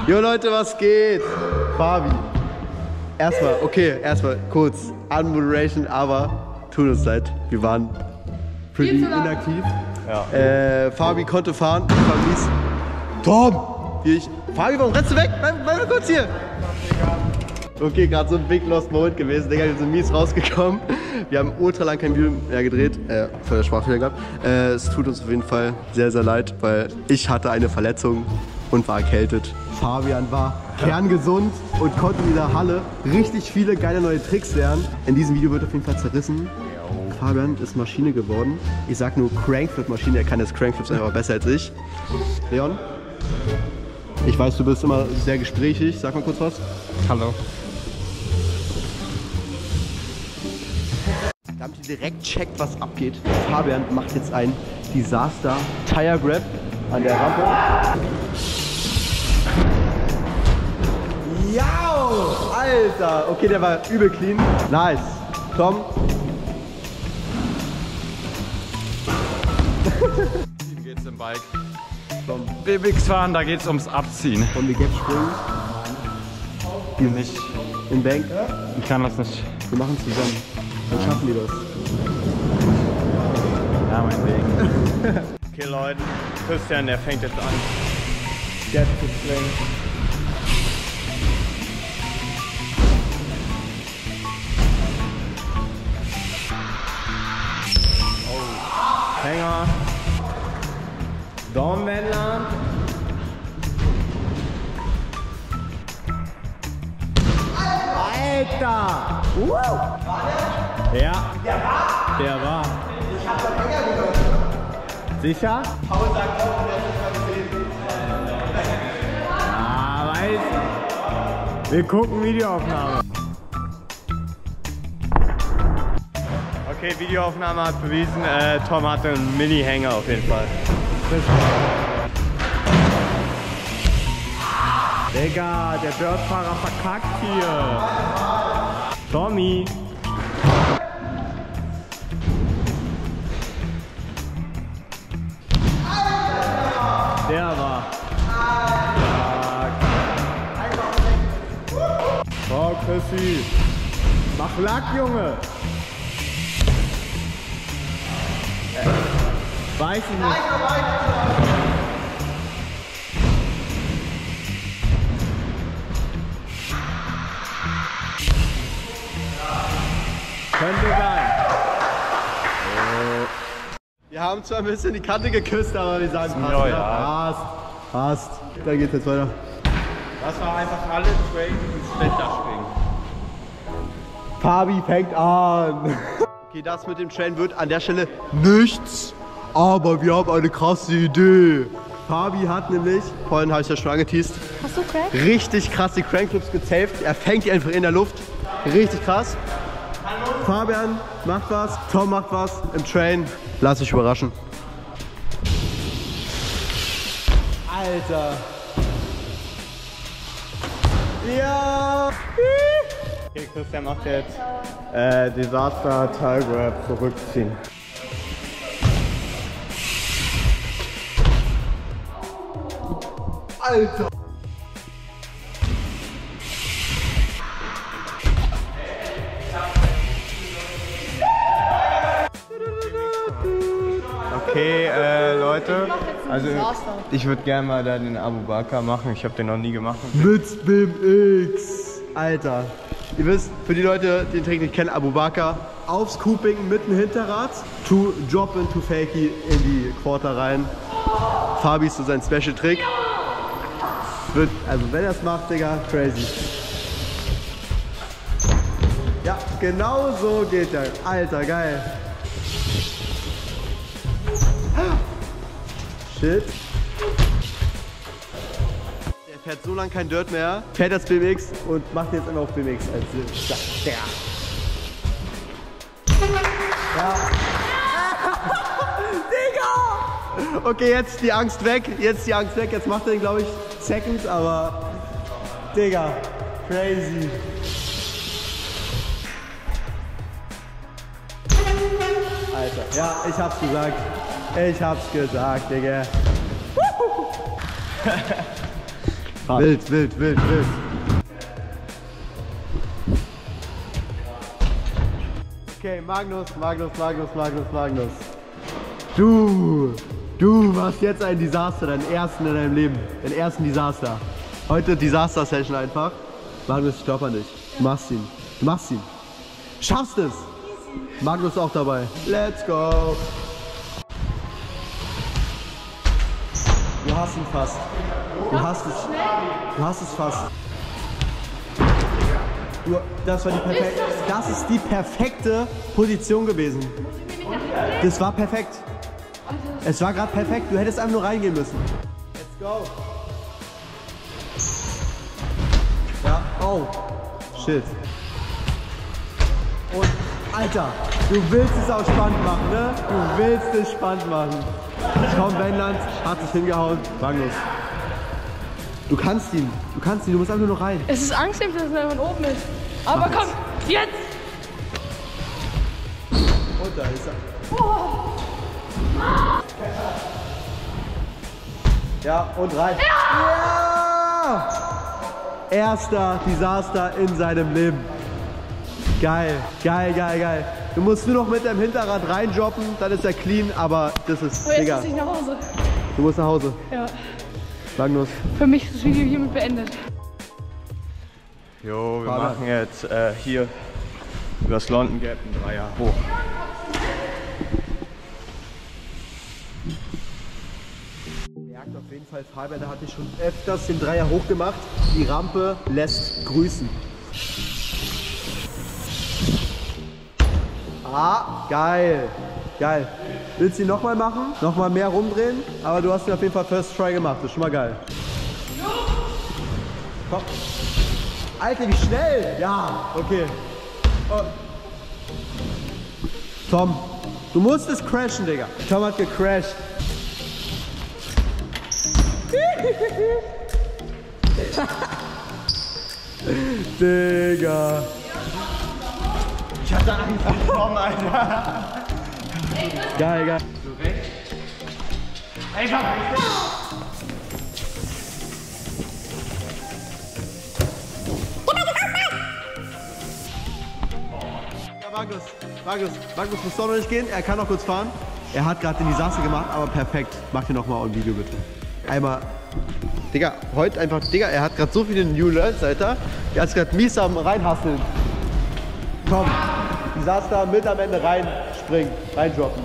Jo Leute, was geht? Fabi. Erstmal kurz Unmoderation, aber tut uns leid. Wir waren pretty inaktiv. Ja. Fabi konnte fahren, ich war mies. Tom! Fabi, warum rennst du weg? Bleib mal kurz hier! Okay, gerade so ein Big Lost Moment gewesen. Digga, wir sind mies rausgekommen. Wir haben ultra lang kein Video mehr gedreht. Voll der Sprachfehler gehabt. Es tut uns auf jeden Fall sehr, sehr leid, weil ich hatte eine Verletzung und war erkältet. Fabian war kerngesund und konnte in der Halle richtig viele geile neue Tricks lernen. In diesem Video wird auf jeden Fall zerrissen. Fabian ist Maschine geworden. Ich sag nur Crankflip-Maschine. Er kann das Crankflips einfach besser als ich. Leon, ich weiß, du bist immer sehr gesprächig. Sag mal kurz was. Hallo. Damit ihr direkt checkt, was abgeht. Fabian macht jetzt ein Disaster Tire Grab an der Rampe. Ja, Alter. Okay, der war übel clean. Nice. Tom. Wie geht's im Bike? Tom. BMX fahren, da geht's ums Abziehen. Von die Gap springen. Hier nicht. Im Bank. Ich kann das nicht. Wir machen es zusammen. Dann schaffen wir das. Ja, mein Weg. Okay, Leute. Christian, der fängt jetzt an. Gap zu springen. Hänger. Dornwendler. Alter! Ja. Der war. Ich hab doch Hänger gehört. Sicher? Paul sagt auch, der ist nicht mal gesehen. Ah, weiß. Wir gucken Videoaufnahme. Okay, Videoaufnahme hat bewiesen, Tom hatte einen Mini-Hänger auf jeden Fall. Digga, der Dirtfahrer verkackt hier. Tommy. Der war. Oh, Chrissy. Mach Lack, Junge. Weiß ich nicht. Könnte sein. Wir haben zwar ein bisschen die Kante geküsst, aber wir sagen passt. Ja. Passt. Dann geht's jetzt weiter. Das war einfach alles Train und schlechter springen. Fabi fängt an. Okay, das mit dem Train wird an der Stelle nichts. Aber wir haben eine krasse Idee. Fabi hat nämlich, vorhin habe ich ja schon angeteased, Hast du Crank? richtig krass die Crankflips gezählt. Er fängt die einfach in der Luft. Richtig krass. Fabian macht was, Tom macht was im Train. Lass dich überraschen. Alter. Ja. Okay, Christian macht jetzt Disaster Tire Grab zurückziehen. Alter. Okay, Leute, also ich würde gerne mal da den Abu Bakr machen. Ich habe den noch nie gemacht. Mit BMX. Alter. Ihr wisst, für die Leute, die den Trick nicht kennen, Abu Bakr, aufs Cooping mit dem Hinterrad, to drop into Fakey in die Quarter rein. Fabi ist so sein Special-Trick. Also wenn er es macht, Digga, crazy. Ja, genau so geht er. Alter, geil. Shit. Der fährt so lange kein Dirt mehr, fährt das BMX und macht jetzt immer auf BMX als Digga. Ja. Digga! Okay, jetzt die Angst weg. Jetzt macht er den, glaube ich, Seconds, aber Digga, crazy. Alter, ja, ich hab's gesagt. Ich hab's gesagt, Digga. Krass. Wild, wild, wild, wild. Okay, Magnus. Du machst jetzt ein Desaster, deinen ersten in deinem Leben. Den ersten Desaster. Heute Desaster-Session einfach. Magnus, ich glaube an dich. Du machst ihn. Schaffst es. Magnus auch dabei. Let's go. Du hast ihn fast. Du hast es fast. Das ist die perfekte Position gewesen. Das war perfekt. Es war gerade perfekt. Du hättest einfach nur reingehen müssen. Let's go. Ja, oh. Shit. Und, Alter, du willst es auch spannend machen, ne? Du willst es spannend machen. Komm, Wendland hat sich hingehauen. Magnus. Du kannst ihn, du musst einfach nur noch rein. Es ist Angst, dass er von oben ist. Aber komm, jetzt! Und da ist er. Oh. Ja, und rein. Ja! Erster Desaster in seinem Leben. Geil, geil, geil, geil. Du musst nur noch mit deinem Hinterrad reinjobben, dann ist er clean, aber das ist, aber jetzt muss ich nach Hause. Du musst nach Hause. Ja. Magnus. Für mich ist das Video hiermit beendet. Jo, wir machen jetzt hier über das London Gap ein Dreier hoch. Merkt auf jeden Fall, Fabian, da hatte ich schon öfters den Dreier hochgemacht. Die Rampe lässt grüßen. Ah, geil. Geil. Willst du ihn nochmal machen? Nochmal mehr rumdrehen? Aber du hast ihn auf jeden Fall First Try gemacht. Das ist schon mal geil. Komm. Alter, wie schnell! Ja, okay. Oh. Tom, du musst es crashen, Digga. Tom hat gecrashed. Digga. Ich hatte Angst vor Tom, Alter. Geil, geil. Du recht? Ich hab recht. Magnus muss doch noch nicht gehen, er kann noch kurz fahren. Er hat gerade den Desaster gemacht, aber perfekt. Mach dir nochmal ein Video bitte. Einmal, Digga, heute einfach, Digga, er hat gerade so viele New Learns, Alter. Er ist gerade mies am reinhasseln. Komm, Desaster mit am Ende reinspringen, reindroppen.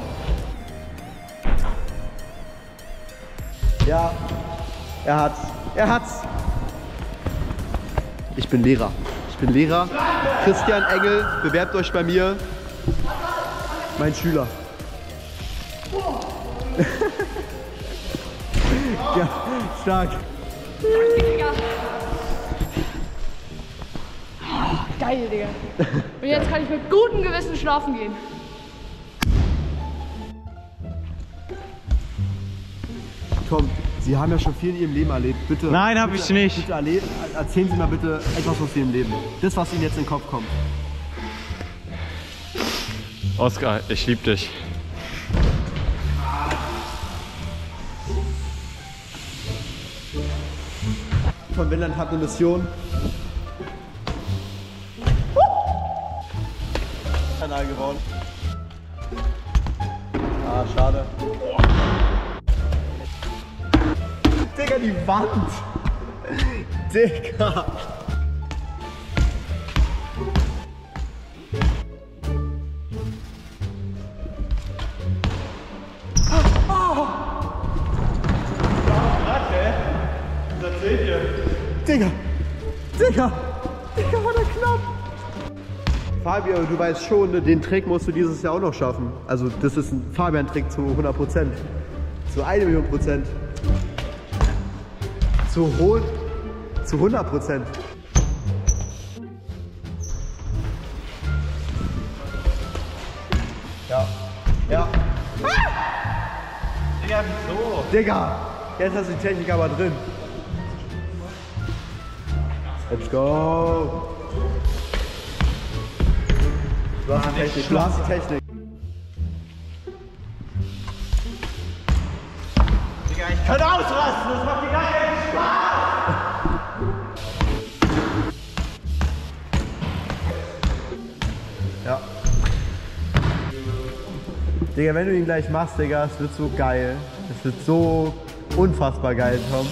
Ja, er hat's. Ich bin Lehrer. Christian Engel, bewerbt euch bei mir. Mein Schüler. Ja, stark. Digga. Geil, Digga. Und jetzt kann ich mit gutem Gewissen schlafen gehen. Tom, Sie haben ja schon viel in Ihrem Leben erlebt. Bitte. Nein, habe ich nicht. Bitte erzählen Sie mal bitte etwas aus Ihrem Leben. Das, was Ihnen jetzt in den Kopf kommt. Oskar, ich liebe dich. Von Wendland hat eine Mission. Kanal geworden. Ah, schade. Digga, die Wand! Digga! Oh. Was erzählt ihr? Digga! Digga! Digga, war der knapp! Fabio, du weißt schon, den Trick musst du dieses Jahr auch noch schaffen. Also das ist ein Fabian-Trick zu 100%. Zu 1 Million %. Zu 100%. Ja. Ja. Digga, wieso? Digga! Jetzt hast du die Technik aber drin. Let's go! Du hast die Technik. Du hast die Technik. Digga, ich kann ausrasten, das macht dir gar keinen Spaß! Digga, wenn du ihn gleich machst, Digga, es wird so geil. Es wird so unfassbar geil, Tom.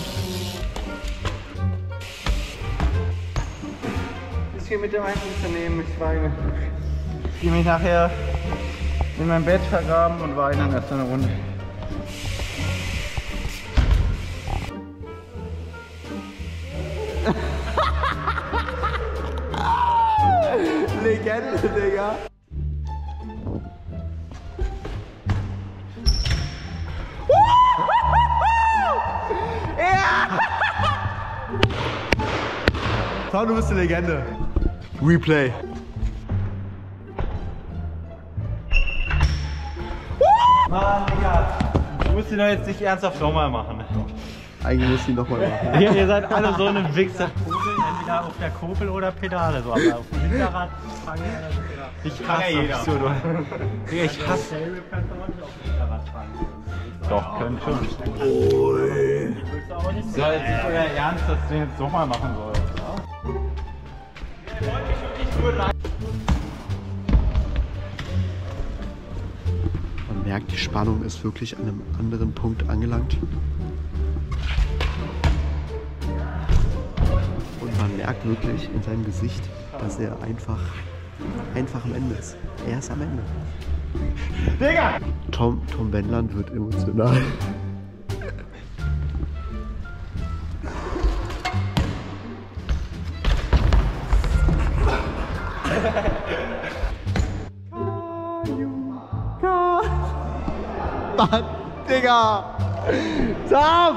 Ist hier mit dem Einzelunternehmen, ich weine. Ich gehe mich nachher in mein Bett vergraben und weine dann erst eine Runde. Legende, Digga. Ja! Tom, du bist eine Legende. Replay. Mann, Digga. Du musst ihn doch jetzt nicht ernsthaft nochmal machen. Eigentlich muss ich ihn nochmal machen. Ihr seid alle so eine Wichser. Entweder auf der Kurbel oder Pedale. So. Aber auf dem Hinterrad fangen ich hasse jeder. So, Digga, ich hasse. Kannst du auch nicht auf dem Hinterrad fahren. Doch, können schon. Ui. So, jetzt ist euer Ernst, dass du jetzt nochmal machen sollst. Man merkt, die Spannung ist wirklich an einem anderen Punkt angelangt. Und man merkt wirklich in seinem Gesicht, dass er einfach am Ende ist. Er ist am Ende. Digga! Tom Wendland wird emotional. Mann, Digga! Tom!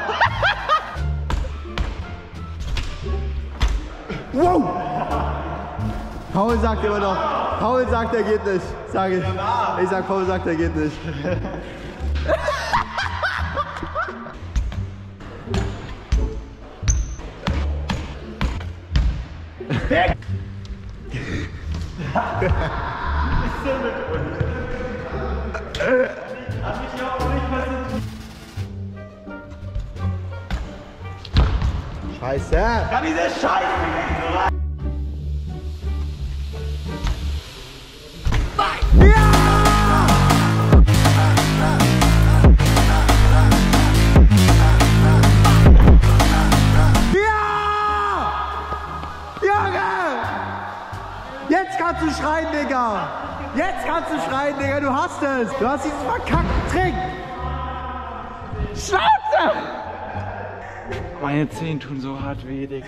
Wow! Paul sagt immer noch, Paul sagt, er geht nicht. Sag ich. Ich sag, Paul sagt, er geht nicht. Scheiße! Kann diese Scheiße nicht so rein! Jetzt kannst du schreien, Digga! Jetzt kannst du schreien, Digga, du hast es! Du hast diesen verkackten Trick! Schnauze! Meine Zehen tun so hart weh, Digga.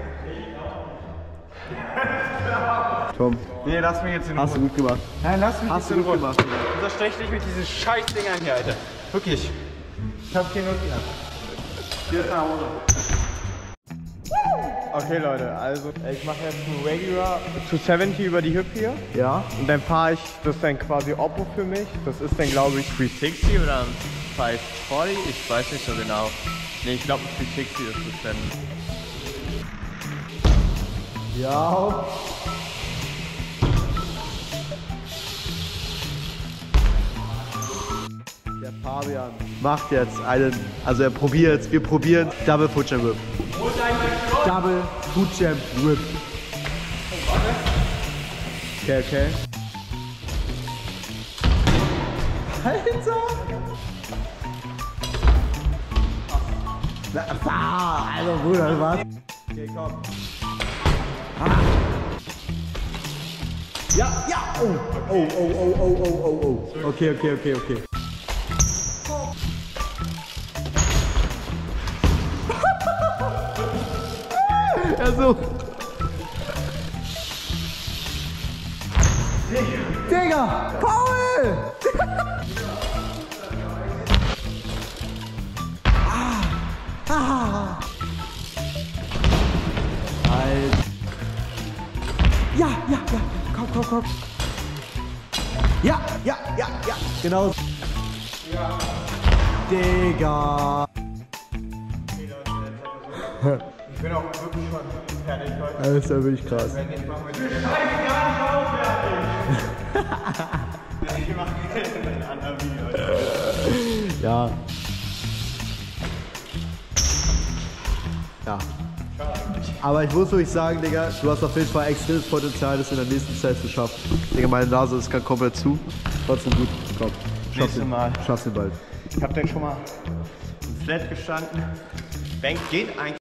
Tom, Nee, lass mich jetzt in Ruhe. hast du gut gemacht. Nein, lass mich Hast jetzt du in gut Ruhe. gemacht, Digga. Unterstech dich mit diesen Scheißdingern hier, Alter. Wirklich. Ich hab keine Lust mehr. Hier ist nach Hause. Okay Leute, also ich mache jetzt ein Regular 270 über die Hip hier. Ja? Und dann fahre ich, das ist dann quasi Oppo für mich. Das ist dann glaube ich 360 oder ein 540, ich weiß nicht so genau. Ne, ich glaube ein 360 ist das dann. Ja. Der Fabian macht jetzt einen, also er probiert, wir probieren Double Foot Jump Whip. Double Foot Jump Whip. Okay, okay. Alter! Also Bruder, was? Okay, komm. Ja, ja! Oh, oh, oh, oh, oh, oh, oh, oh. Okay, okay, okay, okay. Also. Digga! Paul! Ah! Halt. Ja, ja, ja. Komm, komm, komm. Ja, ja, ja, ja. Genau. Ja. Digga. Ich bin auch wirklich schon fertig heute. Das ist ja wirklich krass. Wenn ich mache mit der Scheiße gar nicht auffertig. Ich mache jetzt ein anderes Video. Ja. Ja. Aber ich muss wirklich sagen, Digga, du hast auf jeden Fall extremes Potenzial, das in der nächsten Zeit zu schaffen. Digga, meine Nase ist gerade komplett zu. Trotzdem gut. Komm, Nächstes Mal. Schaffst du bald. Ich hab dann schon mal im Flat gestanden. Bank geht eigentlich.